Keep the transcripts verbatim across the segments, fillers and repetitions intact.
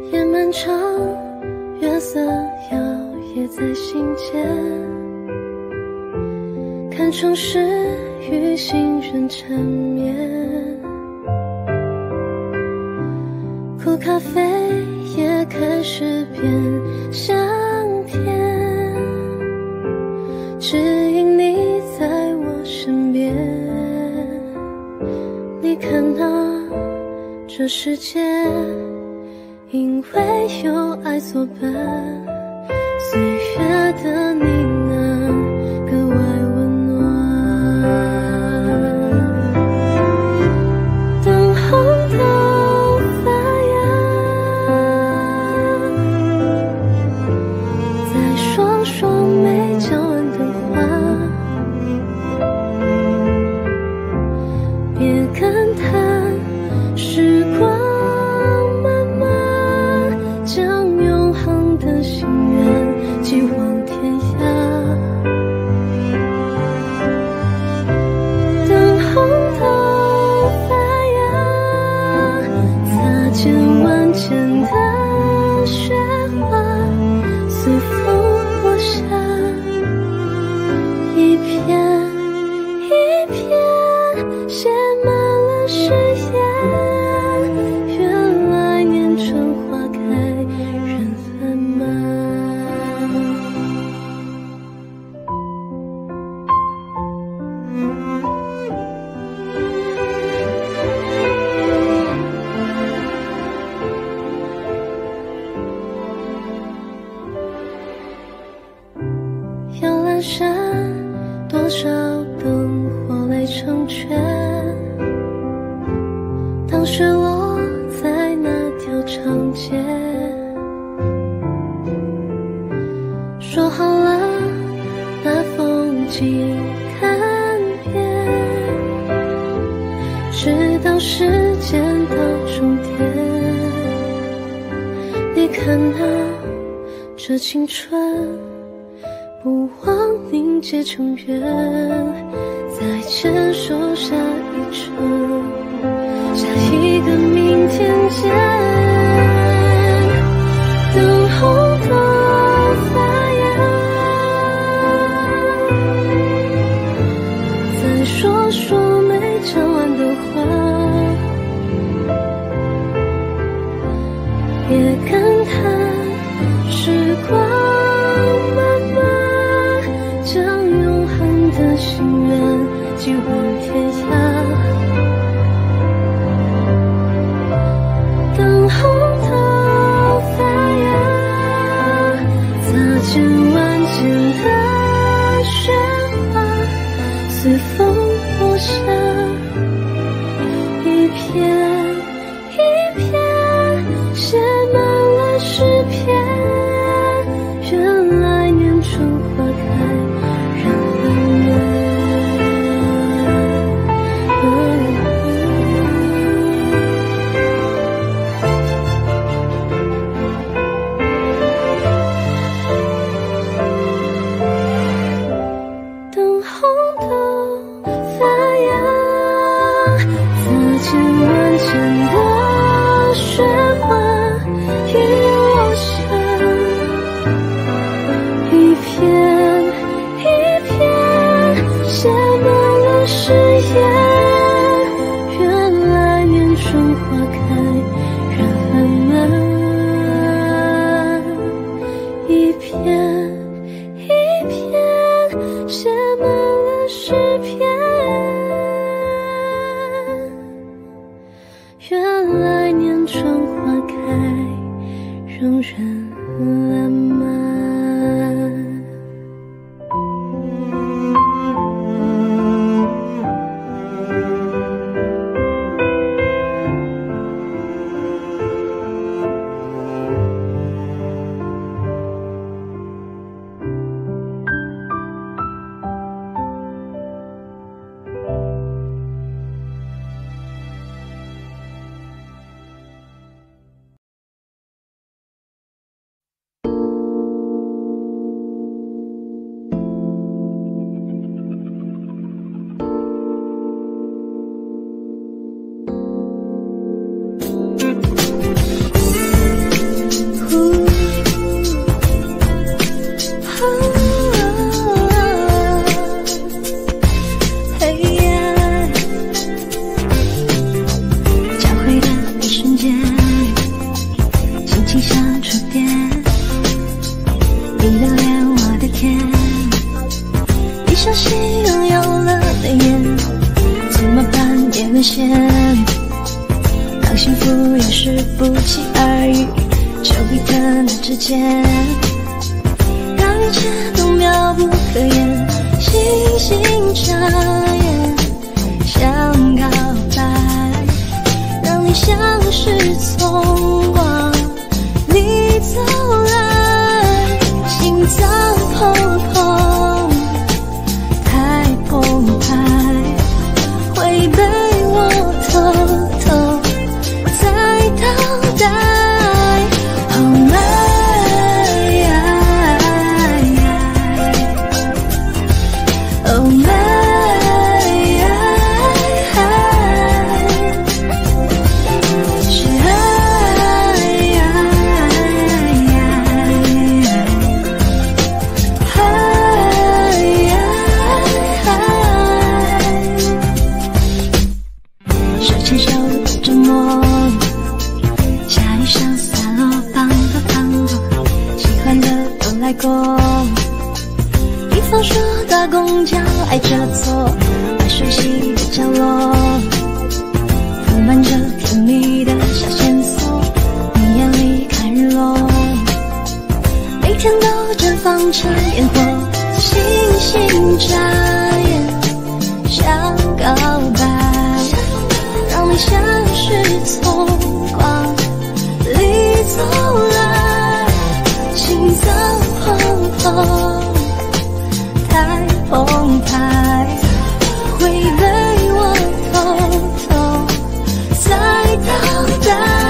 夜漫长，月色摇曳在心间，看城市与行人缠绵，苦咖啡也开始变香甜，只因你在我身边。你看啊，这世界因为有爱作伴，岁月的呢喃格外温暖。等红豆发芽，在双双没浇完的花，别感叹时光漫漫，将永恒的心愿寄往天涯。等红豆发芽，擦肩万千的雪花，随风落下，一片一片写满了誓言。原来年春花开人很慢。摇篮山，多少灯火来成全。当雪落在那条长街，说好了把风景看遍，直到时间到终点。你看啊，这青春不忘凝结成缘，再牵手下一程，下一个明天见。等红豆发芽，再说说没浇完的花，别感叹时光漫漫，将永恒的心愿寄往天涯。等红豆发芽，擦肩万千的雪花，随风落下，一片一片写满了诗篇。原来年春花开人很慢。等红豆发芽，擦肩万千的雪花已落下，一片一片写满了誓言。原来年春花开人很慢，一片一片写满了诗篇。原来年春花开仍然烂漫。 的指尖，让一切都妙不可言，星星眨眼，想告白，让你像是从光里走来，心脏砰砰太澎湃，会被我偷偷再倒带。Oh my, oh my, 是爱，手牵手周末，下雨上洒落，放过放过，喜欢的都来过。比方说搭公交挨着坐，把熟悉的角落铺满着甜蜜的小线索，你眼里看日落，每天都绽放成烟火，星星眨眼想告白，让你像是从光里走来，心脏砰砰太澎湃，会被我偷偷再倒带。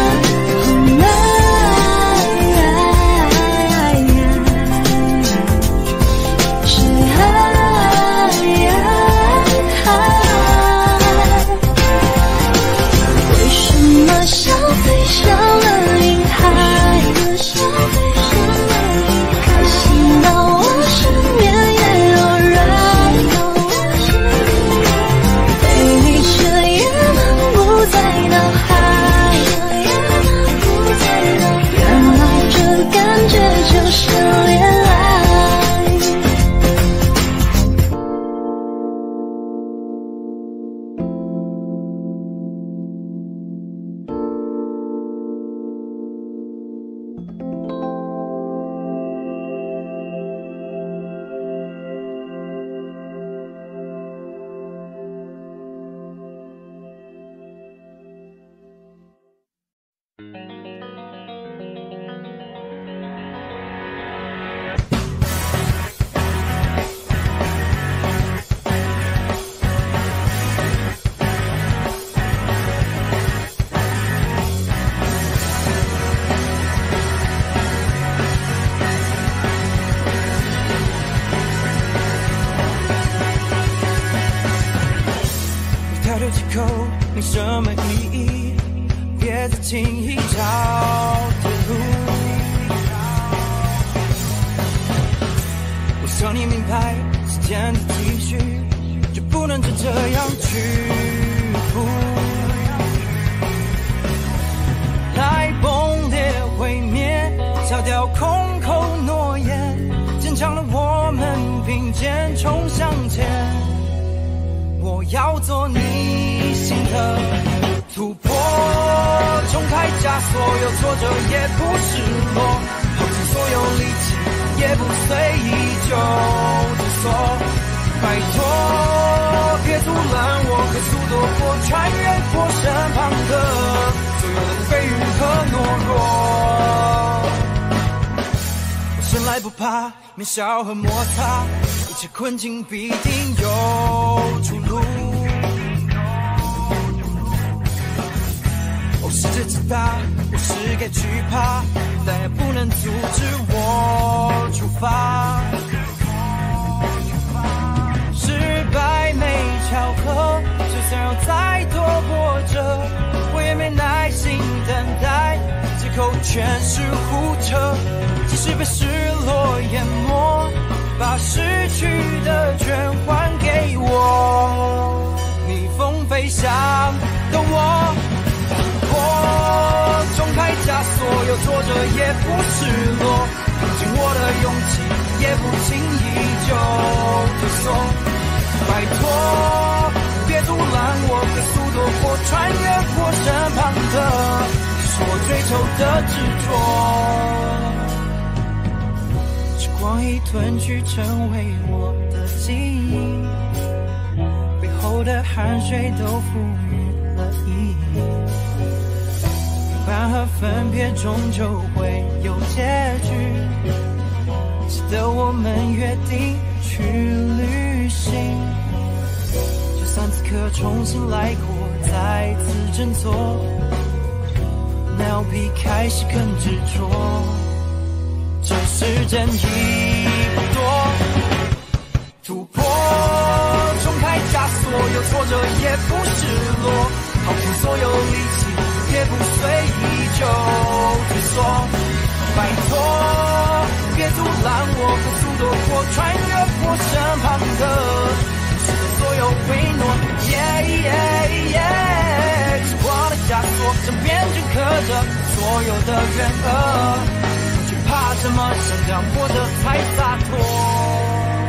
跳这几口没什么意义，别再轻易找退路。我想你明白，时间的继续就不能就这样屈服。爱崩裂毁灭，烧掉空口诺言，坚强的我们并肩冲向前。我要做你心的突破，冲开枷锁，有挫折也不失落，耗尽所有力气也不随意就退缩。拜托，别阻拦我，快速躲过，穿越过身旁的所有的蜚语和懦弱。我生来不怕渺小和摩擦，一切困境必定有出路。哦，世界之大，我是该惧怕，但也不能阻止我出发。失败没巧合，就算要再多波折，我也没耐心等待，借口全是胡扯。即使被失落淹没，把失去的全还给我。逆风飞翔的我，我冲开枷锁，有挫折也不失落，用尽我的勇气也不轻易就退缩。拜托，别阻拦我，快速躲过，穿越过身旁的，是我追求的执着。 易吞去成为我的记忆，背后的汗水都赋予了意义。陪伴和分别终究会有结局，记得我们约定去旅行，就算此刻重新来过，再次振作，那要比开始更执着。这时间已不多，突破冲开枷锁，有挫折也不失落，耗尽所有力气也不随意就退缩。拜托别阻拦我，快速躲过穿越我身旁的所有承诺。耶耶耶，是我的枷锁，上边镌刻着所有的怨恶，惧怕什么？想这样活着才洒脱。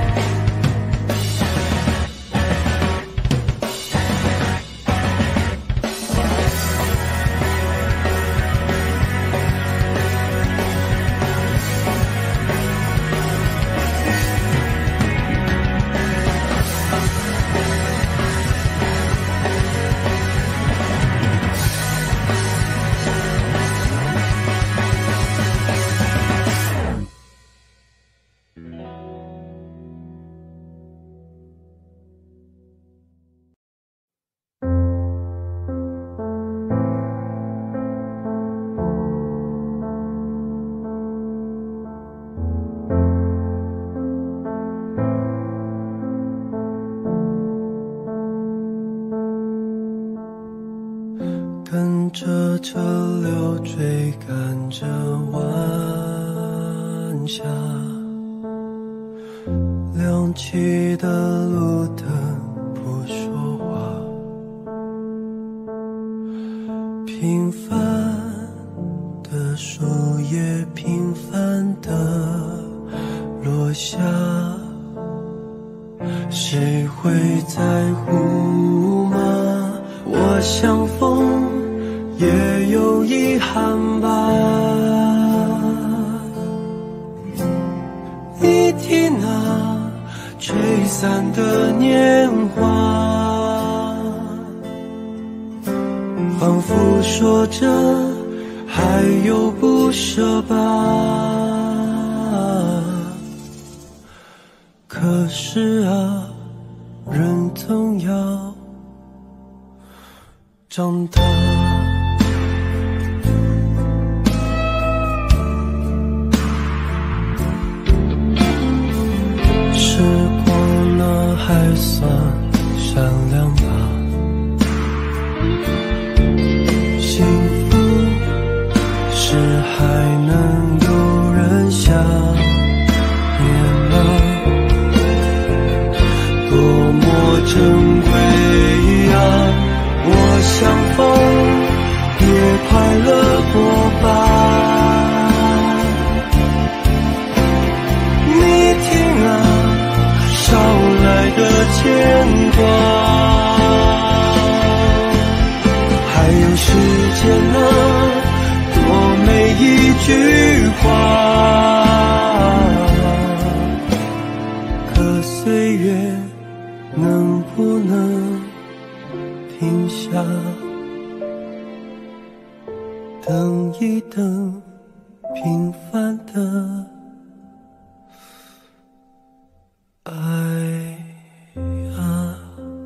跟着车流追赶着晚霞，亮起的路灯不说话，平凡的树叶平凡的落下，谁会在乎吗？我像风也有遗憾吧，你听那吹散的年华，仿佛说着还有不舍吧，可是啊，人总要长大。时光呢还算善良吧，幸福是还能有人想念吗？多么珍贵啊，我像风也快乐过吧，你听啊，捎来的牵挂，还有时间呢，多美一句话，可岁月能不能停下，等一等平凡的爱啊。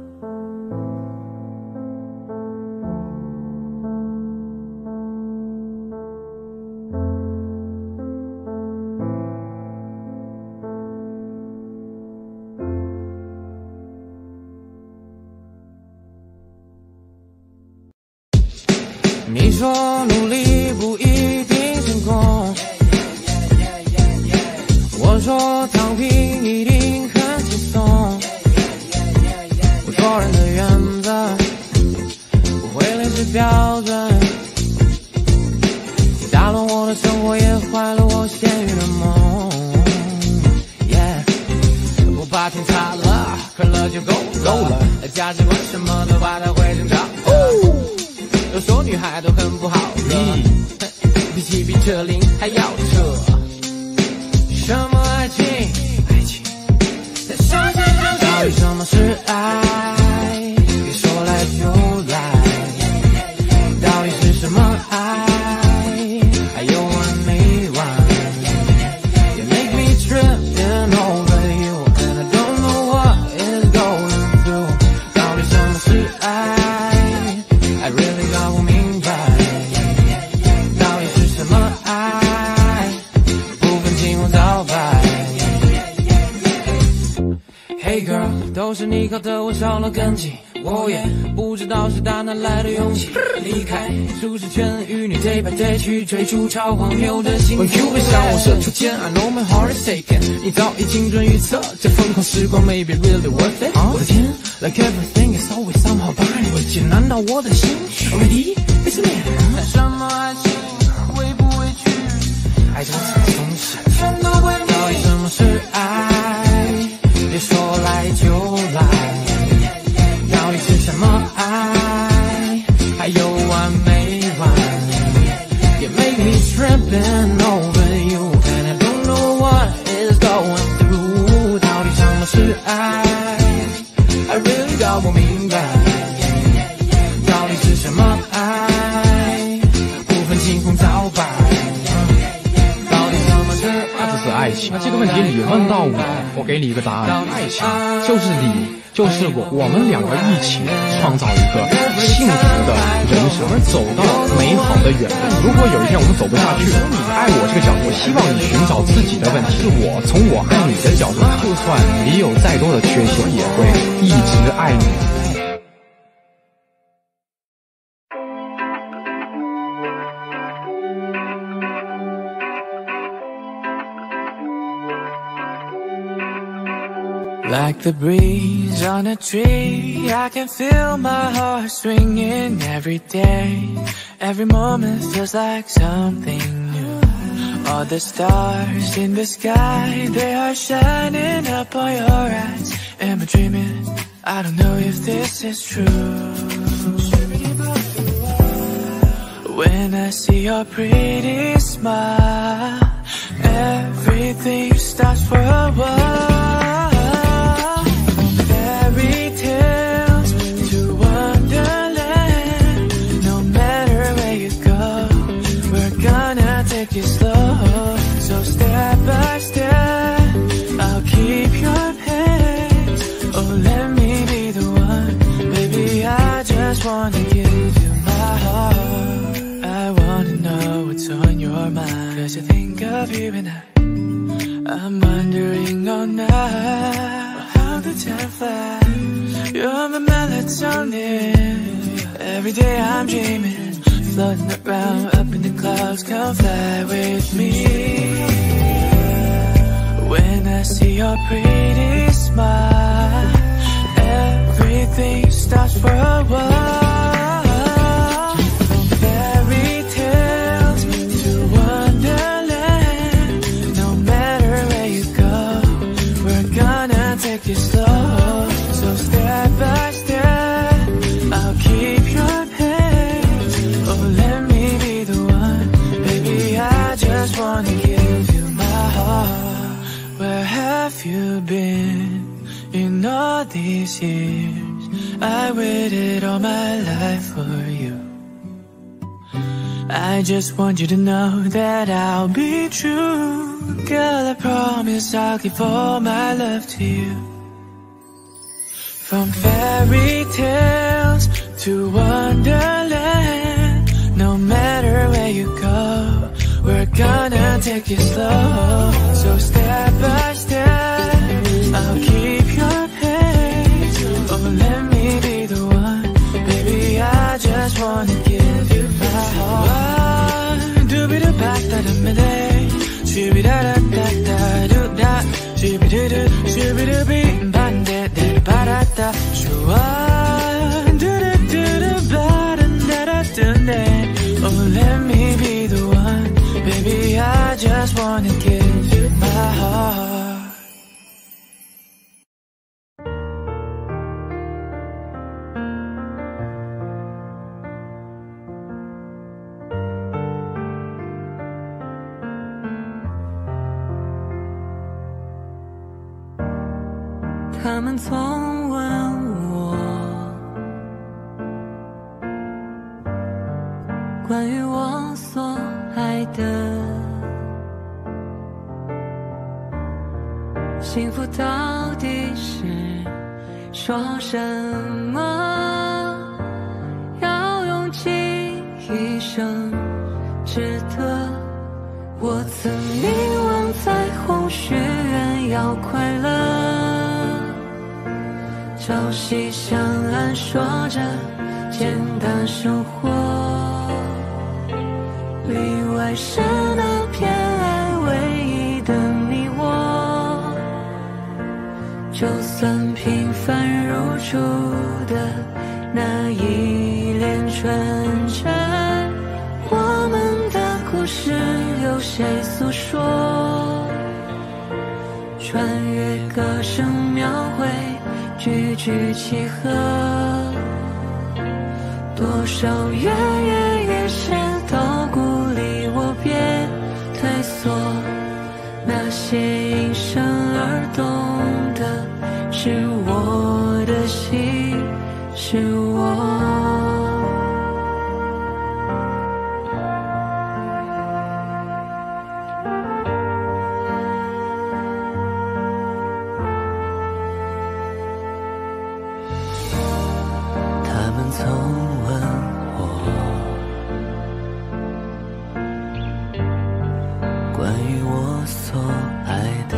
你说努力不一定成功，我说躺平一定很轻松，我做人的原则不会类似标准，你打乱我的生活，也坏了我咸鱼的梦。Yeah， 不怕天塌了，快乐就够了，价值观什么都把它会成长。都说女孩都很不好惹，比起比车龄还要扯， 什么爱情？爱情在上天上去。到底什么是爱？别说来就来。到底是什么爱？还有完没完 ？You make me tripping over you, and I don't know what is going through. 到底什么是爱？ I really 搞不明白。到底是什么爱？不分青红皂白。Hey girl， 都是你搞得我少了根基。我也不知道是打哪来的勇气离开舒适圈，与你 day by day 去追逐超荒谬的幸福。When you 向我射出箭 I know my heart is taken， 你早已精准预测这疯狂时光 maybe really worth it、啊、我的天 like everything is always somehow by 危险难道我的心 already is in 谈什么爱情委不委屈爱这个东西全都会到底什么是爱别说来就来到底是什么爱还有完没完 You make me tripping over you And I don't know what is going through 到底什么是爱 I really 搞不明白到底是什么爱不分青红皂白到底什么是爱这是爱情那这个问题你问到我我给你一个答案爱情就是你就是我我们两个一起创造一个幸福的人生而走到美好的远方如果有一天我们走不下去你爱我这个角度我希望你寻找自己的问题是我从我爱你的角度就算你有再多的缺陷也会一直爱你 Like the breeze on a tree, I can feel my heart swinging every day. Every moment feels like something new. All the stars in the sky, they are shining up on your eyes. Am I dreaming? I don't know if this is true. When I see your pretty smile, everything stops for a while. Take it slow, so step by step I'll keep your hands. Oh, let me be the one. Baby, I just wanna give you my heart. I wanna know what's on your mind. Cause I think of you and I I'm wondering all night how the time flies. You're my melatonin. Every day I'm dreaming floating around up in the clouds, come fly with me. When I see your pretty smile, everything stops for a while. From fairy tales to wonderland, no matter where you go, we're gonna take it slow. So step by step, I'll keep your just wanna give you my heart. Where have you been in all these years? I waited all my life for you. I just want you to know that I'll be true. Girl, I promise I'll give all my love to you. From fairy tales to wonderland, no matter where you go, we're gonna take it slow. So step by step, I'll keep your pace. Oh, let me be the one. Baby, I just wanna give you my heart. Do-be-do-ba-da-da-me-day, shoo-be-da-da-da-da-do-da, shoo-be-do-do, shoo-be-do-be, ba-da-da-da-ba-da-da, shoo-ah, do-do-do-do-ba-da-da-da-da-day. Oh, let me be the one. Baby, I just wanna give you my heart. 他们总问我关于我所爱的幸福到底是说什么，要用尽一生值得。我曾凝望彩虹许愿要快乐，朝夕相安说着简单生活，里外是那片爱唯一的你我，就算平凡如初的那一帘纯真，我们的故事由谁诉说？穿越歌声描绘句句契合，多少月月夜时都鼓励我别退缩，那些因生而动的是我的心，是我。他们曾问我关于我所爱的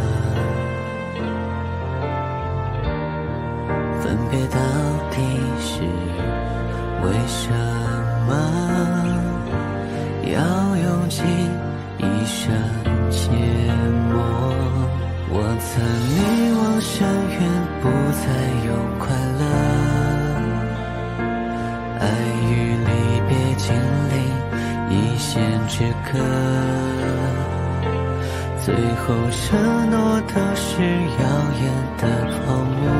分别到底是为什么，要用尽一生切磨。我曾迷惘深渊，不再有快乐，爱与离别经历一线之隔，最后承诺的是耀眼的泡沫，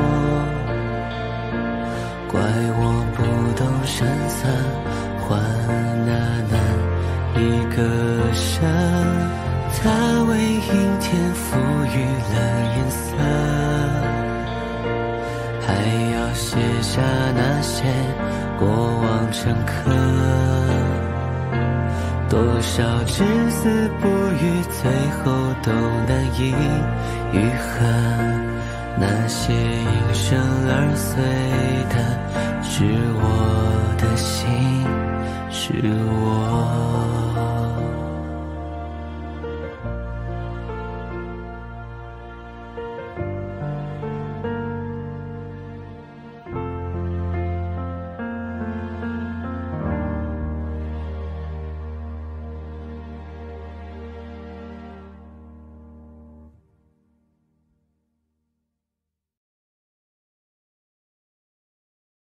怪我不懂声色换那难一个生，他为阴天赋予了颜色，还要写下那些过往乘客，多少至死不渝，最后都难以愈合，那些因生而碎的是我的心，是我。